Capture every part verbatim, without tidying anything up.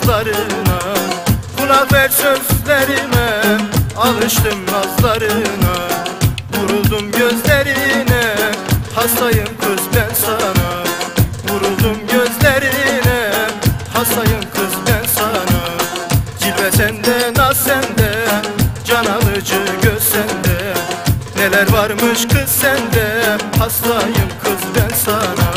sazlarına. Kulak ver sözlerime, alıştım nazlarına. Vuruldum gözlerine, hastayım kız ben sana. Vuruldum gözlerine, hastayım kız ben sana. Cilve sende, naz sende, can alıcı göz sende. Neler varmış kız sende, hastayım kız ben sana.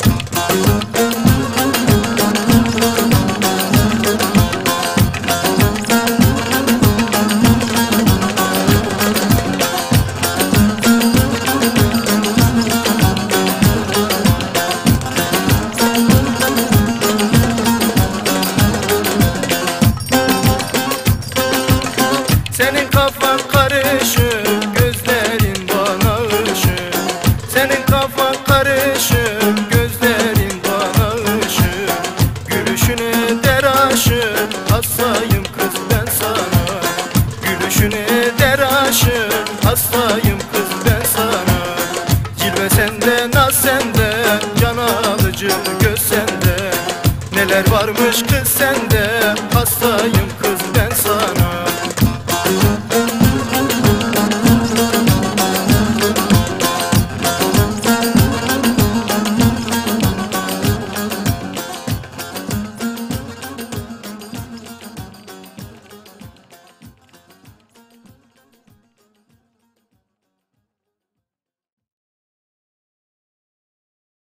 Senin kafan karışık, gözlerin bana ışık. Senin kafan karışık, gözlerin bana ışık. Gülüşüne der aşık, hastayım kız ben sana. Gülüşüne der aşık, hastayım kız ben sana. Cilve sende, naz sende, can alıcı göz sende. Neler varmış kız sende, hastayım